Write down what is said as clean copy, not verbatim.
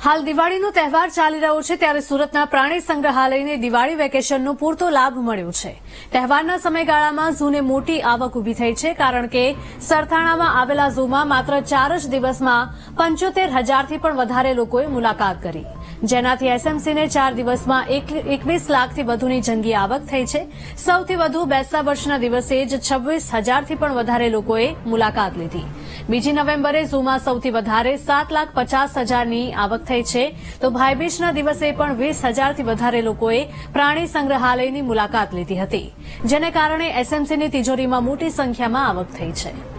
હાલ દિવાળીનો તહેવાર ચાલી રહ્યો છે ત્યારે સુરતના પ્રાણી સંગ્રહાલયને દિવાળી વેકેશનનો પૂરતો લાભ મળ્યો છે। તહેવારના સમયગાળામાં ઝૂને મોટી આવક ઉભી થઈ છે કારણ કે સરથાણામાં આવેલા ઝૂમાં માત્ર 4 જ દિવસમાં 75,000થી પણ વધારે લોકોએ મુલાકાત કરી, જેનાથી એસએમસીને 4 દિવસમાં 21 લાખથી વધુની જંગી આવક થઈ છે। સૌથી વધુ બેસતા વર્ષના દિવસે જ 26,000થી પણ વધારે લોકોએ મુલાકાત લીધી। બીજી નવેમ્બરે ઝૂમાં સૌથી વધારે 7,50,000ની આવક થઈ છે, તો ભાઈબીજના દિવસે પણ 20,000થી વધારે લોકોએ પ્રાણી સંગ્રહાલયની મુલાકાત લીધી હતી, જેને કારણે એસએમસીની તિજોરીમાં મોટી સંખ્યામાં આવક થઈ છે।